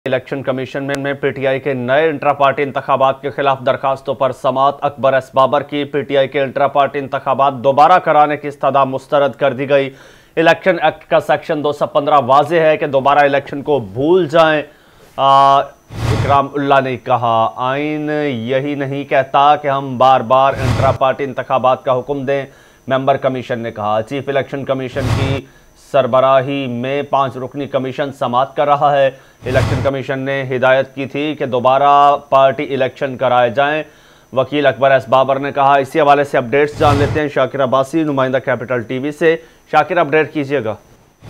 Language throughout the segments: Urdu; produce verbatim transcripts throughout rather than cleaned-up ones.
الیکشن کمیشن میں پی ٹی آئی کے نئے انٹرا پارٹی انتخابات کے خلاف درخواستوں پر سماعت اکبر ایس بابر کی پی ٹی آئی کے انٹرا پارٹی انتخابات دوبارہ کرانے کی استدعا مسترد کر دی گئی۔ الیکشن ایکٹ کا سیکشن دو سو پندرہ واضح ہے کہ دوبارہ الیکشن کو بھول جائیں۔ اکرام اللہ نے کہا آئین یہی نہیں کہتا کہ ہم بار بار انٹرا پارٹی انتخابات کا حکم دیں۔ ممبر کمیشن نے کہا چیف الیکشن کمیشن کی سربراہی میں پانچ رکنی کمیشن سماعت کر رہا ہے۔ الیکشن کمیشن نے ہدایت کی تھی کہ دوبارہ پارٹی الیکشن کرائے جائیں۔ وکیل اکبر ایس بابر نے کہا اسی حوالے سے اپڈیٹس جان لیتے ہیں شاکر عباسی نمائندہ کیپٹل ٹی وی سے۔ شاکر اپڈیٹ کیجئے گا۔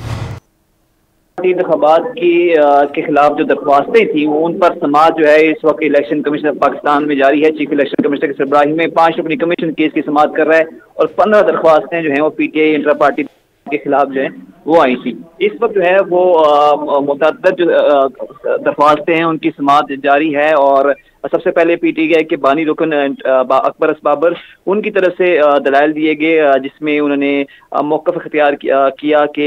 انتخابات کی کے خلاف جو درخواستیں تھیں ان پر سماعت جو ہے اس وقت الیکشن کمیشن پاکستان میں جاری ہے۔ چیف الیکشن کمیشنر کی سربراہی میں پانچ رکنی کمیشن کیس کی سماعت کر رہا ہے اور پندرہ درخواستیں جو ہیں وہ P T I intra party کے خلاف جو ہیں وہ آئی تھی۔ اس وقت جو ہے وہ متعدد جو درخواستیں ہیں ان کی سماعت جاری ہے اور سب سے پہلے پی ٹی آئی کے بانی رکن اکبر ایس بابر ان کی طرف سے دلائل دیے گئے جس میں انہوں نے موقف اختیار کیا کہ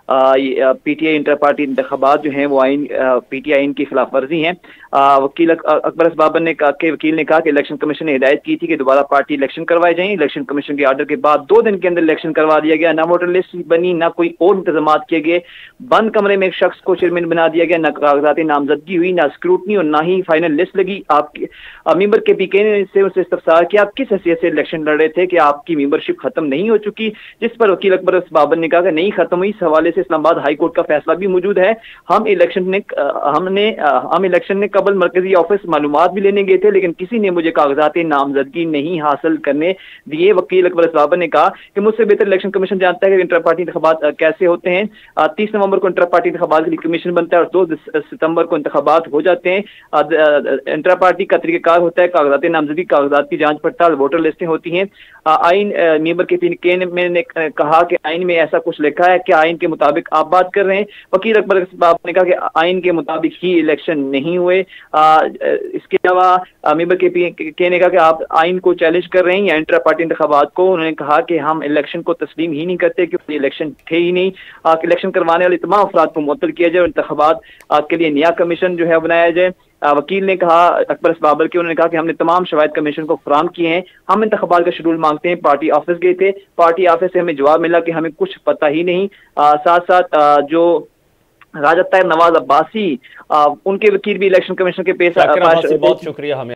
P T I inter party انتخابات جو ہیں وہ آئین پی ٹی آئی کی خلاف ورزی ہیں۔ وکیل اکبر ایس بابر نے کہا کہ وکیل نے کہا کہ الیکشن کمیشن نے ہدایت کی تھی کہ دوبارہ پارٹی الیکشن کروائے جائیں۔ الیکشن کمیشن کے آرڈر کے بعد دو دن کے اندر الیکشن کروا دیا گیا، نہ ووٹر لسٹ بنی نہ کوئی اور انتظامات کیے گئے۔ بند کمرے میں ایک شخص کو چیئرمین بنا دیا گیا، نہ کاغذات نامزدگی ہوئی، نہ اسکروٹنی اور نہ ہی فائنل لسٹ لگی۔ آپ ممبر کے پی کے نے سے اسے استفسار کیا آپ کس حیثیت سے الیکشن لڑ رہے تھے کہ آپ کی ممبرشپ ختم نہیں ہو چکی، جس پر وکیل اکبر ایس بابر نے کہا کہ نہیں ختم ہوئی۔ اس حوالے سے اسلام آباد ہائی کورٹ کا فیصلہ بھی موجود ہے۔ ہم الیکشن نے ہم نے ہم الیکشن نے قبل مرکزی آفس معلومات بھی لینے گئے تھے لیکن کسی نے مجھے کاغذات نامزدگی نہیں حاصل کرنے دیے۔ وکیل اکبر ایس بابر نے کہا کہ مجھ سے بہتر الیکشن کمیشن جانتا ہے کہ انٹر پارٹی انتخابات کیسے ہوتے ہیں۔ تیس نومبر کو انٹر پارٹی انتخابات کے لیے کمیشن بنتا ہے اور دو ستمبر کو انتخابات ہو جاتے ہیں۔ انٹر پارٹی کا طریقہ کار ہوتا ہے کاغذات نامزدگی، کاغذات کی جانچ پڑتال، ووٹر لسٹیں ہوتی ہیں۔ آئین ممبر کے پی کے نے کہا کہ آئین میں ایسا کچھ لکھا ہے کہ آئین کے مطابق آپ بات کر رہے ہیں۔ وکیل اکبر ایس بابر نے کہا کہ آئین کے مطابق ہی الیکشن نہیں ہوئے۔ اس کے علاوہ ممبر کے پی کے نے کہا کہ آپ آئین کو چیلنج کر رہے ہیں یا انٹرا پارٹی انتخابات کو۔ انہوں نے کہا کہ ہم الیکشن کو تسلیم ہی نہیں کرتے کیونکہ الیکشن تھے ہی نہیں۔ الیکشن کروانے والے تمام افراد کو معطل کیا جائے اور انتخابات کے لیے نیا کمیشن جو ہے بنایا جائے۔ وکیل نے کہا اکبر ایس بابر کے انہوں نے کہا کہ ہم نے تمام شواہد کمیشن کو فراہم کیے ہیں۔ ہم انتخابات کا شیڈول مانگتے ہیں، پارٹی آفس گئے تھے، پارٹی آفس سے ہمیں جواب ملا کہ ہمیں کچھ پتہ ہی نہیں۔ ساتھ ساتھ جو راجہ طاہر نواز عباسی ان کے وکیل بھی الیکشن کمیشن کے پیش بہت شکریہ ہمیں